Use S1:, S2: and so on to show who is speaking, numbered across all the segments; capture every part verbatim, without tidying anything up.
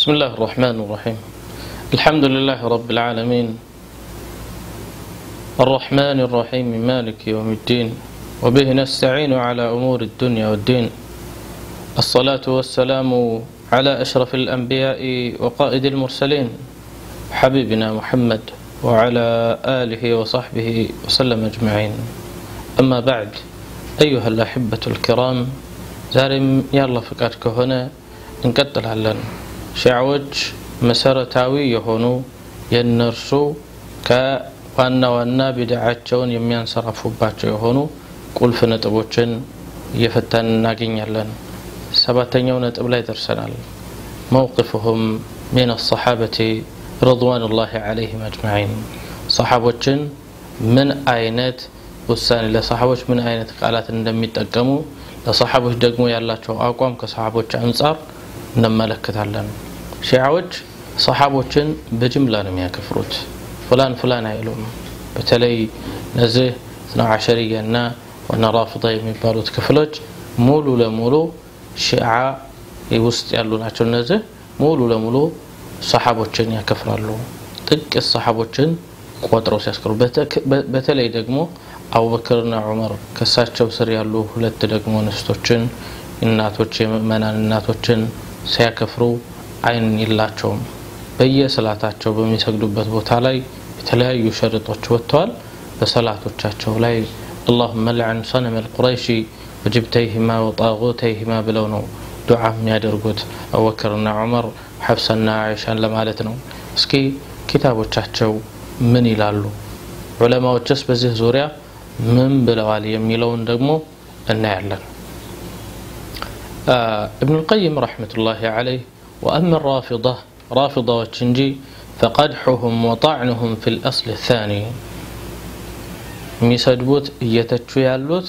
S1: بسم الله الرحمن الرحيم الحمد لله رب العالمين الرحمن الرحيم مالك يوم الدين وبه نستعين على أمور الدنيا والدين الصلاة والسلام على أشرف الأنبياء وقائد المرسلين حبيبنا محمد وعلى آله وصحبه وسلم أجمعين أما بعد أيها الأحبة الكرام زارم يلا فكرك هنا نقتل على شعوج مسارتاوي يهونو ينرسو كوانا وانا بدعاتشون يميان صرفوا باتشو يهونو قول فنطبوچن يفتن ناغين يالن سباتنيو نطب لا يدرسنال موقفهم من الصحابة رضوان الله عليهم أجمعين صحابوچن من آينات وسان لصحابوچ من آينات قالات እንደሚጠቀሙ ለصحابوچ ደግሞ ያላቸው አቋም ከصحابوچ አንፃር እንመለከታለን ሺዓዎች صحابوچን በጅምላ ነው የሚያከፍሩት فلان فلان አይሉም በተለይ ነዚህ አሽሪያና ወነራፊዳ የሚባሉት ክፍሎች ሙሉ ለሙሉ ሺዓ ውስጥ ያሉ ናቸው እነዚህ ሙሉ ለሙሉ صحابوچን ያከፍራሉ ጥቂት صحابوچን ቆጥረው ሲያስከሩ በተለይ ደግሞ አቡበክርና ዑመር ከሳቸው ስር ያሉ ሁለት ደግሞ ነስቶችን እናቶች የመናን እናቶችን ሲያከፍሩ አይን ይላቸውም በየሰላታቸው በሚሰግዱበት ቦታ ላይ የተለያዩ ሸርጦች ወጥተዋል በሰላቶቻቸው ላይ اللهم لعن صنم القريش وجبتيهما وطاغوتيهما ብለው ነው ዱዓ የሚያደርጉት አቡበክርና ዑመር ሐፍሳና አይሻን ለማለት ነው እስኪ ኪታቦቻቸው ምን ይላሉ ዑለማዎችስ በዚህ ዙሪያ ምን ብለዋል የሚለውን ደግሞ እናያለን ابن القيم رحمة الله عليه وأما الرافضة رافضة وتشنجي فقدحهم وطعنهم في الأصل الثاني ميسدبوت يتچو يالوت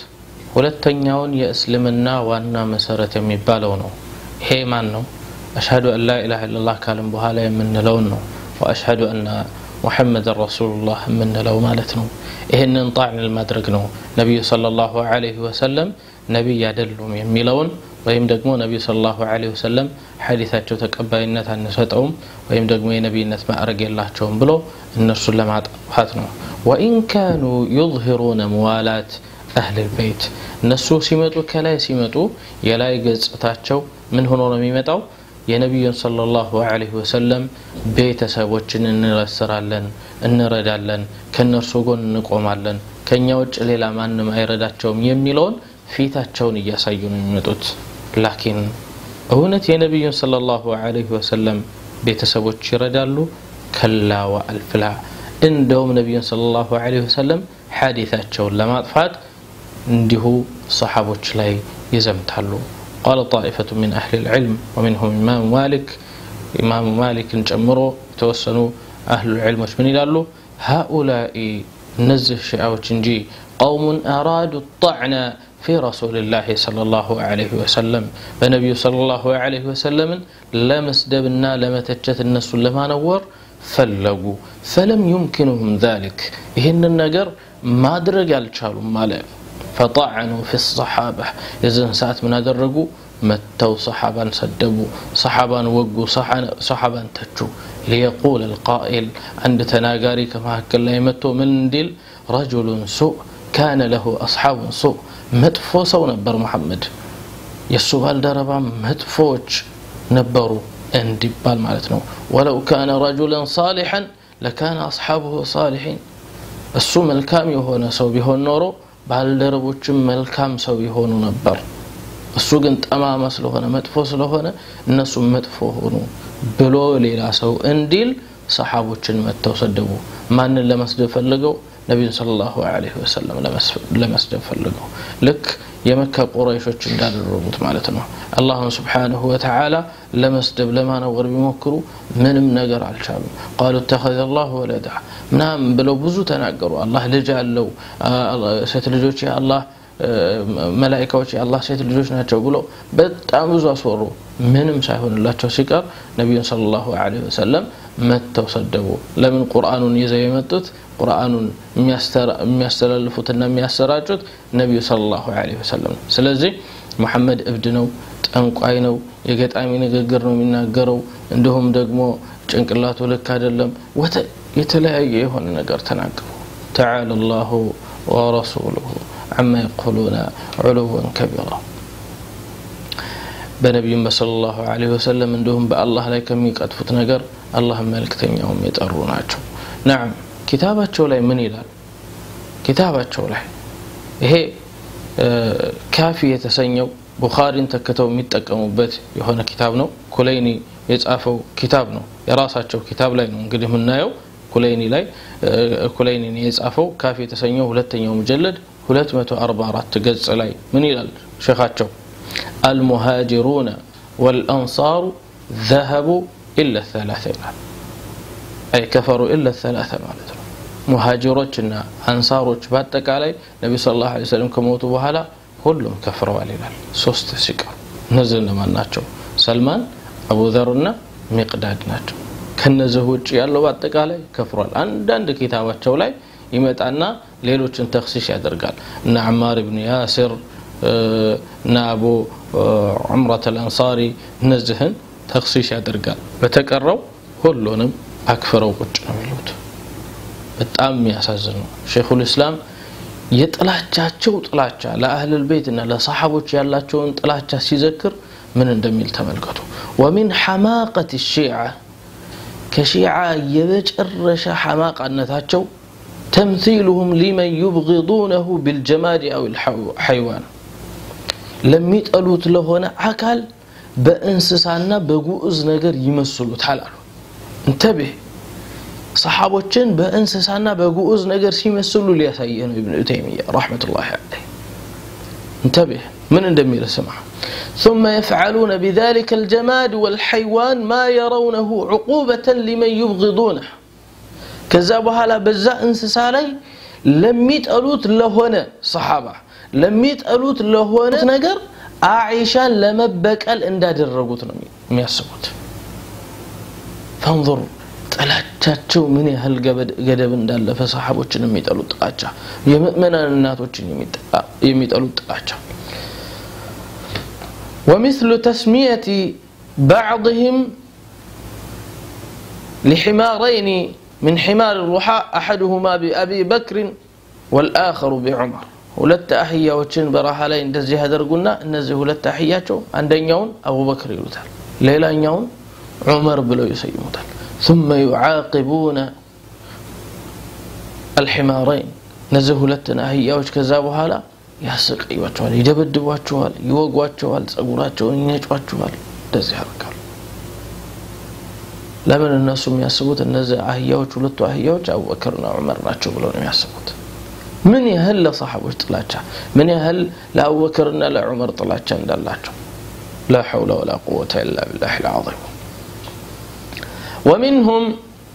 S1: ሁለተኛውን የእስልምና ዋና መሰረት የሚባለው ነው ይሄ ማን ነው أشهد أن لا إله إلا الله ካለም በኋላ የምንለው ነው وأشهد أن محمد رسول الله የምንለው ማለት ነው ይሄንን ጣዕን ለማድረግ ነው ነብዩ ሰለላሁ ዐለይሂ ወሰለም ነብይ አይደሉም የሚለውን ወይም ደግሞ ነብዩ ሰለላሁ ዐለይሂ ወሰለም ሐዲሳቸው ተቀባይነት አንሰጠውም ወይም ደግሞ የነብይነት ማዕረግ የላቸውም ብሎ እነርሱን ለማጥፋት ነው وإن كانوا يظهرون موالات أهل البيت እነሱ ሲመጡ ከላይ ሲመጡ የላይ ገጽታቸው ምን ሆኖ ነው የሚመጣው የነብዩን ሰለላሁ ዐለይሂ ወሰለም ቤተሰቦችን እንረስራለን እንረዳለን ከነርሱ ጎን እንቆማለን ከኛ ውጭ ሌላ ማንም አይረዳቸውም የሚለውን ፊታቸውን እያሳዩ ነው የሚመጡት ላኪን እውነት የነብዩን ሰለላሁ ዐለይሂ ወሰለም ቤተሰቦች ይረዳሉ ከላ ወአልፍላ እንደውም ነብዩን ሰለላሁ ዐለይሂ ወሰለም ሐዲሳቸውን ለማጥፋት እንዲሁ صحابዎች ላይ ይዘምታሉ قال طائفة من أهل العلم ومنهم إمام مالك إمام مالك جمرو توسنوا أهل العلم من يلالو هؤلاء نزه شعوة جنجي قوم أرادوا الطعن في رسول الله صلى الله عليه وسلم فنبي صلى الله عليه وسلم لمس دبنا لما تجت الناس لما نور فلقوا فلم يمكنهم ذلك إهن النجر ما درج الشالو ماله فطعنوا في الصحابة إذن ساعت من أدرجوا متوا صحابا سدبوا صحابا وقوا صحابا تجوا ليقول القائل عند تناقاري كما هكذا يمتوا من دل رجل سوء كان له أصحاب سوء مدفوسوا نبر محمد يسوال دربا مدفوج نبروا اندبال مالتنا ولو كان رجلا صالحا لكان أصحابه صالحين السوم الكامي هنا سو بهون نورو ባልደረቦችም መልካም ሰው ይሆኑ ነበር እሱ ግን ጠማማ ስለሆነ መጥፎ ስለሆነ እነሱ መጥፎ ሆኑ ብሎ ሌላ ሰው እንዲል صحابዎችን መተው ሰደቡ ማንን ለመስደብ ፈልገው ነብዩ ሰለላሁ ዐለይሂ ወሰለም ለመስደብ ፈልገው ልክ የመካ ቁረይሾች እንዳደረጉት ማለት ነው አላህ Subhanahu Wa Ta'ala ለመስደብ ለማነወር ቢሞክሩ ምንም ነገር አልቻሉም قالوا اتخذ الله ولدا ምናም ብለው ብዙ ተናገሩ አላህ ልጅ አለው ሴት ልጆች አላህ መላእክቶች አላህ ሴት ልጆች ናቸው ብሎ በጣም ብዙ አስወሩ ምንም ሳይሆንላቸው ሲቀር ነብዩ ሰለላሁ ዐለይሂ ወሰለም መተው ሰደቡ ለምን ቁርአኑን ይዘው የመጡት ቁርአኑን የሚያስተላልፉትና የሚያሰራጩት ነብዩ ሰለላሁ ዐለይሂ ወሰለም ስለዚህ محمد ابدنو ጠንቋይ ነው የገጣሚ ንግግር ነው የሚናገረው እንደውም ደግሞ ጭንቅላቱ ልክ አይደለም ወተ የተለያየ የሆነ ነገር ተናገሩ تعالى الله ورسوله عما يقولون علوا كبيرا በነብዩ ሰለላሁ ዐለይሂ ወሰለም እንደውም በአላህ ላይ ከሚቀጥፉት ነገር አላህ መልእክተኛውም የጠሩ ናቸው نعم ኪታባቸው ላይ ምን ይላል ኪታባቸው ላይ ይሄ ካፊ የተሰኘው ቡኻሪን ተከተው የሚጠቀሙበት የሆነ ኪታብ ነው ኩለይኒ የጻፈው ኪታብ ነው የራሳቸው ኪታብ ላይ ነው እንግዲህ ምናየው ኩለይኒ ላይ ኩለይኒ የጻፈው ካፊ የተሰኘው ሁለተኛው ሙጀለድ ሁለት መቶ አርባ አራት ገጽ ላይ ምን ይላል ሸኻቸው المهاجرون والأنصار ذهبوا إلا الثلاثين أي كفروا إلا الثلاثة معناته مهاجروችና አንሳሮች በአጠቃላይ ነብዩ ሰለላሁ ዐለይሂ ወሰለም ከሞቱ በኋላ ሁሉም ከፍረዋል ይላል ሶስት ሲቀሩ እነዚህ ለማን ናቸው ሰልማን አቡ ዘርና ሚቅዳድ ናቸው ከነዚህ ውጭ ያለው በአጠቃላይ ከፍሯል አንዳንድ ኪታባቸው ላይ ይመጣና ሌሎችን ተخصيص ያደርጋል እና አማር ኢብኑ ያሲር እና አቡ ዑምራህ አልአንሳሪ እነዚህን ተخصيص ያደርጋል በተቀረው ሁሉንም አክፈረው ቁጭ ነው የሚሉት በጣም የሚያሳዝነው ሼኹል እስላም የጥላቻቸው ጥላቻ ለአህለል ቤትና ለሰሃቦች ያላቸውን ጥላቻ ሲዘክር ምን እንደሚል ተመልከቱ ومن حماقة الشيعة كشيعة يبجرش حماقنتاቸው تمثيلهم لمن يبغضونه بالجماد أو الحيوان لم يتقلوت لهنا عكال بأنسسانا بغوز ነገር ይመስሉታል አሉ انتبه صحابوችን በእንስሳና በጉኡዝ ነገር ሲመስሉ ሊያሳየን ابن تيمية رحمة الله عليه انتبه من እንደሚል ስማ ثم يفعلون بذلك الجماد والحيوان ما يرونه عقوبة لمن يبغضونه كذا بحالا በዛ እንስሳ ላይ ለሚጠሉት ለሆነ صحابه ለሚጠሉት ለሆነ ነገር አኢሻን ለመበቀል እንዳደረጉት ነው የሚያስቡት فانظر ጥላቻቸው ምን ያህል ገደብ እንዳለፈ ሰሃቦችን የሚጠሉት ጥላቻ የሙእሚናን እናቶችን የሚጠሉት ጥላቻ ومثل تسمية بعضهم لحمارين من حمار الرحاء أحدهما بأبي بكر والآخر بعمر ሁለት አህያዎችን በረሃ ላይ እንደዚህ ያደርጉና እነዚህ ሁለት አህያቸው አንደኛውን አቡ በክር ይሉታል ሌላኛውን ዑመር ብለው ይሰይሙታል ثم يعاقبون الحمارين نزه ሁለቱን አህያዎች ከዛ በኋላ ያስቀዩዋቸዋል ይደበድቧቸዋል ይወጓቸዋል ጸጉራቸውን ይነጯቸዋል እንደዚህ ያደርጋሉ ለምን እነሱ የሚያስቡት እነዚህ አህያዎች ሁለቱ አህያዎች አቡ በክርና ዑመር ናቸው ብለው ነው የሚያስቡት ምን ያህል ለሰሃቦች ጥላቻ ምን ያህል ለአቡ በክርና ለዑመር ጥላቻ እንዳላቸው لا حول ولا قوة إلا بالله العظيم ومنهم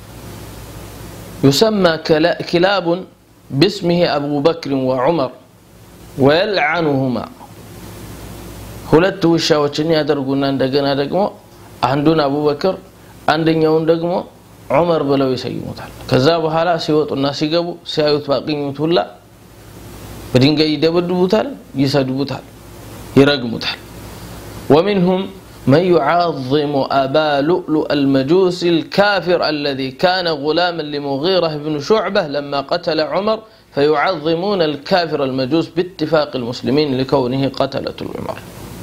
S1: يسمى كلاب باسمه أبو بكر وعمر ويلعنهما ሁለት ውሻዎችን ያደርጉና እንደገና ደግሞ አንዱን አቡ በክር አንደኛውን ደግሞ ዑመር ብለው ይሰይሙታል ከዛ በኋላ ሲወጡና ሲገቡ ሲያዩት ባቂኙት ሁላ በድንጋይ ይደበድቡታል ይሰድቡታል ይረግሙታል ومنهم من يعظم أبا لؤلؤ المجوسي الكافر الذي كان غلاما لمغيرة بن شعبة لما قتل عمر فيعظمون الكافر المجوس باتفاق المسلمين لكونه قتلة العمر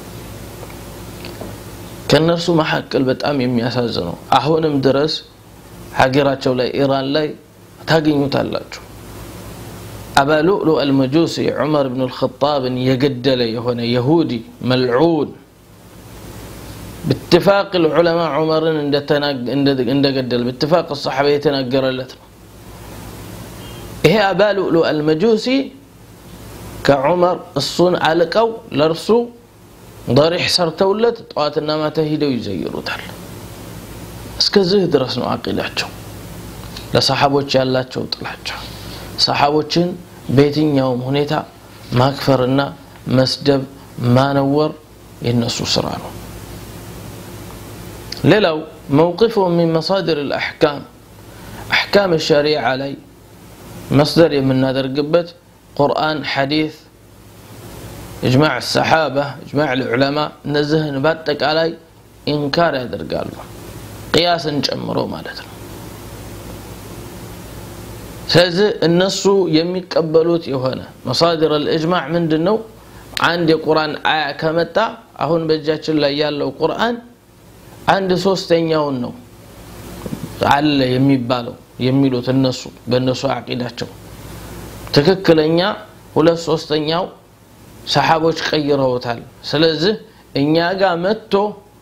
S1: كان نرسو محاك البتأم يمياسازنو أهونم درس حقيراتشو لا إيران لا تاقين يتالاجو أبا لؤلؤ المجوسي عمر بن الخطاب يقدل هنا يهودي ملعون باتفاق العلماء عمر عند قدل باتفاق الصحابة يتناقر لتنا هي أبا لؤلؤ المجوسي كعمر الصون علقوا لرسو ضريح سرتولت طواتنا ما تهيدوا يزيروا تحل اسكزه درسنا عقيداتهم لصحابوች ያላቸው ጥላቻ صحابوችን በየትኛው يوم ሁኔታ ማክፈርና መስደብ ማነወር የነሱ ስራ ነው ليلو موقفهم من مصادر الأحكام أحكام الشريعة علي مصدر من نادر قبت قرآن حديث إجماع الصحابة إجماع العلماء نزهن باتك علي إنكار يدرقال قياسا جمرو مالتنا سيزي النصو يميقبلوت يهونا مصادر الإجماع من دنو عندي قرآن آية كمتا أهون بجاتش الله يالو قرآن عند سوستين يونو على يميبالو يميلوت النصو بالنصو عقيداتشو تككلنيا ولا سوستين يو صحابوش قيروتال سلازي إنيا قامتو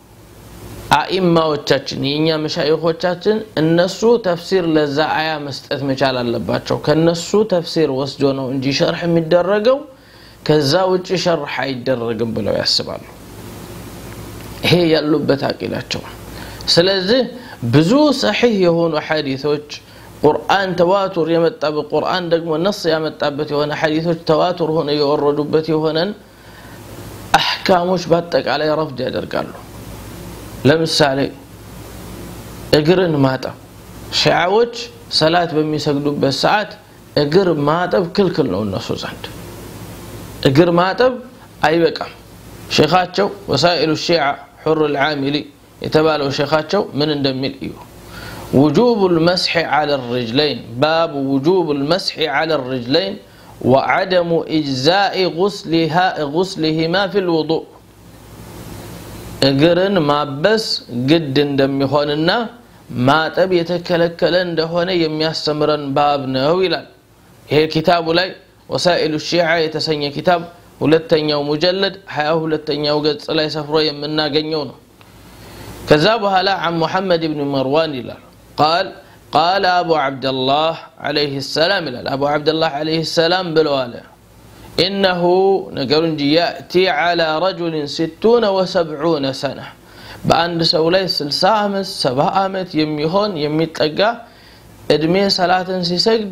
S1: አኢማዎቻችን የኛ መሻይኾቻችን እነሱ ተፍሲር ለዛ አያ መስጠት መቻል አለባቸው ከነሱ ተፍሲር ወስዶ ነው እንጂ ሸርህ የሚደረገው ከዛ ውጪ ሸርህ አይደረግም ብለው ያስባሉ ይሄ ያሉበት አቂዳቸው ስለዚህ ብዙ ሰሂህ የሆኑ ሐዲሶች ቁርአን ተዋቱር የመጣ በቁርአን ደግሞ ነስ ያመጣበት የሆነ ሐዲሶች ተዋቱር ሆነ የወረዱበት የሆነን አህካሞች በአጠቃላይ ረፍድ ያደርጋሉ ለምሳሌ እግርን ማጠብ ሺዓዎች ሰላት በሚሰግዱበት ሰዓት እግር ማጠብ ክልክል ነው እነሱ ዘንድ እግር ማጠብ አይበቃም ሼኻቸው ወሳኢሉ ሺዓ ሁር العاملي የተባለው ሼኻቸው ምን እንደሚል እዩ وجوب المسح على الرجلين باب وجوب المسح على الرجلين وعدم إجزاء غسلها غسلهما في الوضوء እግርን ማበስ ግድ እንደሚሆንና ማጠብ የተከለከለ እንደሆነ የሚያስተምረን ባብ ነው ይላል ይሄ ኪታቡ ላይ ወሳኢሉ ሺዓ የተሰኘ ኪታብ ሁለተኛው ሙጀለድ ሃያ ሁለተኛው ገጽ ላይ ሰፍሮ የምናገኘው ነው ከዛ በኋላ عن محمد بن مروان ይላል قال قال ابو عبد الله عليه السلام ይላል ابو عبد الله عليه السلام ብለዋል إنه نقولن يأتي على رجل ستون وسبعون سنة بأن سولي سلسامة سبع آمت يميهون يميتلقى ادمي صلاة سيسجد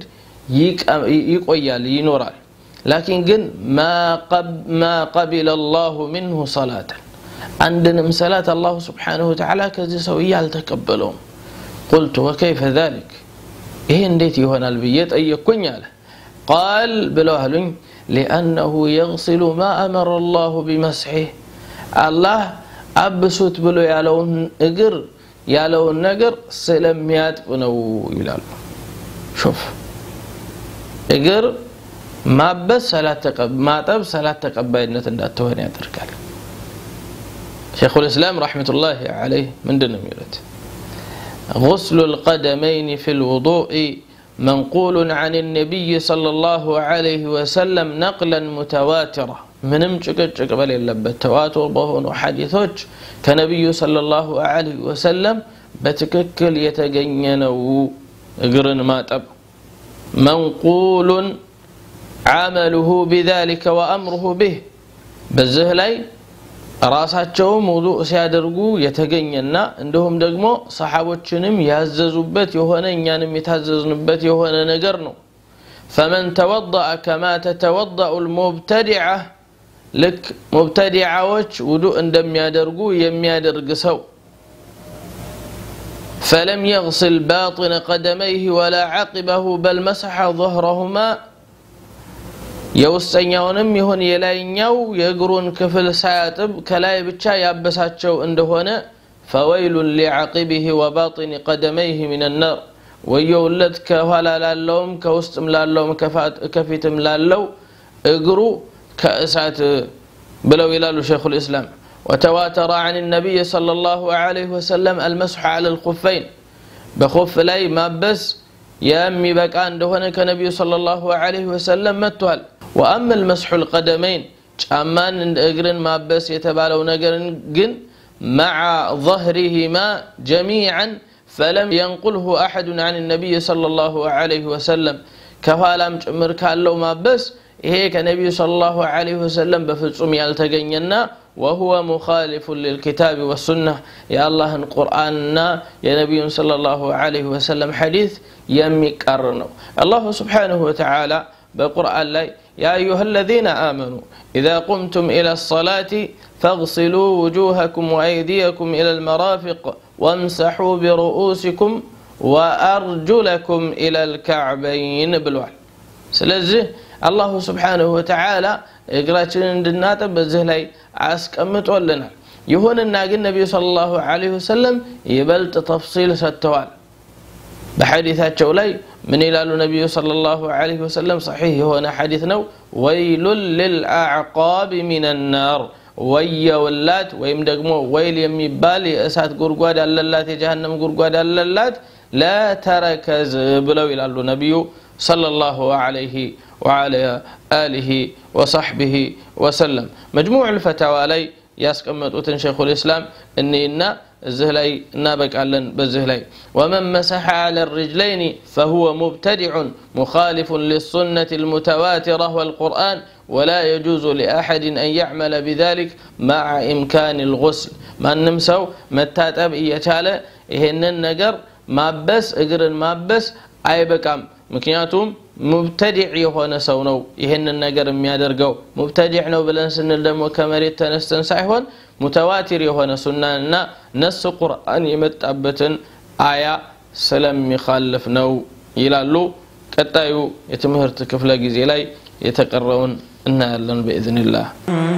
S1: يقويال ينورال لكن قن ما, قب ما قبل الله منه صلاة عندنا مسألة الله سبحانه وتعالى كذي سويال تقبلهم قلت وكيف ذلك إيه انديتي هنا البيت أي يكون ياله قال بلوهلين لأنه يغسل ما أمر الله بمسحه الله أبسوت بلو يالون إقر يالون نقر سلميات بنو يلال شوف إقر ما بس سلا تقب ما تب سلا تقبل نتنداتوهن يتركال شيخ الإسلام رحمة الله عليه من دون ميرت غسل القدمين في الوضوء منقول عن النبي صلى الله عليه وسلم نقلا متواترا منم ጭቅጭቅ በሌለበት ተዋቱር በሆኑ ሐዲሶች ከነብዩ صلى الله عليه وسلم በትክክል የተገኘ ነው እግርን ማጠብ منقول عمله بذلك وامره به በዚህ ላይ ራሳቸውም ውዱእ ሲያደርጉ የተገኘና እንደሁም ደግሞ ሰሃቦችንም ያዘዙበት የሆነ እኛንም የታዘዝንበት የሆነ ነገር ነው فمن توضأ كما تتوضأ المبتدعة لك مبتدعዎች ውዱእ እንደሚያደርጉ የሚያደርግ ሰው فلم يغسل باطن قدميه ولا عقبه بل مسح ظهرهما የውስጠኛውንም ይሁን የላይኛው የእግሩን ክፍል ሳያጥብ ከላይ ብቻ ያበሳቸው እንደሆነ فويل لعقبه وباطن قدميه من النار ويولد ከኋላ ላለውም ከውስጥም ላለውም ከፊትም ላለው እግሩ ከእሳት ብለው ይላሉ ሸይኹ الإسلام وتواتر عن النبي صلى الله عليه وسلم المسح على الخفين بخف ላይ ማበስ የሚበቃ እንደሆነ ከነብዩ صلى الله عليه وسلم መጥቷል وأما المسح القدمين ጫማን እግርን ማበስ የተባለው ነገር ግን مع ظهرهما جميعا فلم ينقله أحد عن النبي صلى الله عليه وسلم كفالام ጭምር ካለው ማበስ ይሄ ከነብዩ صلى الله عليه وسلم በፍጹም ያልተገኘና وهو مخالف للكتاب والسنة يا الله القرآن يا نبي صلى الله عليه وسلم حديث يميقرنو الله سبحانه وتعالى بالقرآن لا يا أيها الذين آمنوا إذا قمتم إلى الصلاة فاغسلوا وجوهكم وأيديكم إلى المرافق وامسحوا برؤوسكم وأرجلكم إلى الكعبين بالوعل سلزه الله سبحانه وتعالى እግራችንን እንድናጠብ በዚህ ላይ አስቀምጦልናል ይሁንና ግን ነብዩ ሰለላሁ ዐለይሂ ወሰለም ይበልጥ ተፍሲል ሰጥተዋል በሐዲታቸው ላይ ምን ይላሉ ነብዩ ሰለላሁ ዐለይሂ ወሰለም صحيح የሆነ ሐዲስ ነው ወይሉል ሊልአዕቃብ ሚነን ናር ወየውላት ወይም ደግሞ ወይል የሚባል የእሳት ጉርጓድ አለላት የጀሃነም ጉርጓድ አለላት لا تركز ብለው ይላሉ ነብዩ ሰለላሁ ዐለይሂ وعلى آله وصحبه وسلم مجموع الفتاوى ላይ ያስቀመጡትን ሸይኹል ኢስላም እነና እዚህ ላይ እናበቃለን በዚህ ላይ ومن مسح على الرجلين فهو مبتدع مخالف للسنة المتواترة والقرآن ولا يجوز لأحد أن يعمل بذلك مع إمكان الغسل ما نمسو متاتب እየቻለ ይሄንን ነገር ማበስ እግርን ማበስ አይበቃም ምክንያቱም ሙብተዲዕ የሆነ ሰው ነው ይሄንን ነገር የሚያደርገው ሙብተዲዕ ነው ብለን ስንል ደግሞ ከመሬት ተነስተን ሳይሆን ሙተዋቲር የሆነ ሱናና ነስ ቁርአን የመጣበትን አያ ስለሚخالፍ ነው ይላሉ ቀጣዩ የትምህርት ክፍለ ጊዜ ላይ የተቀረውን እናያለን باذن الله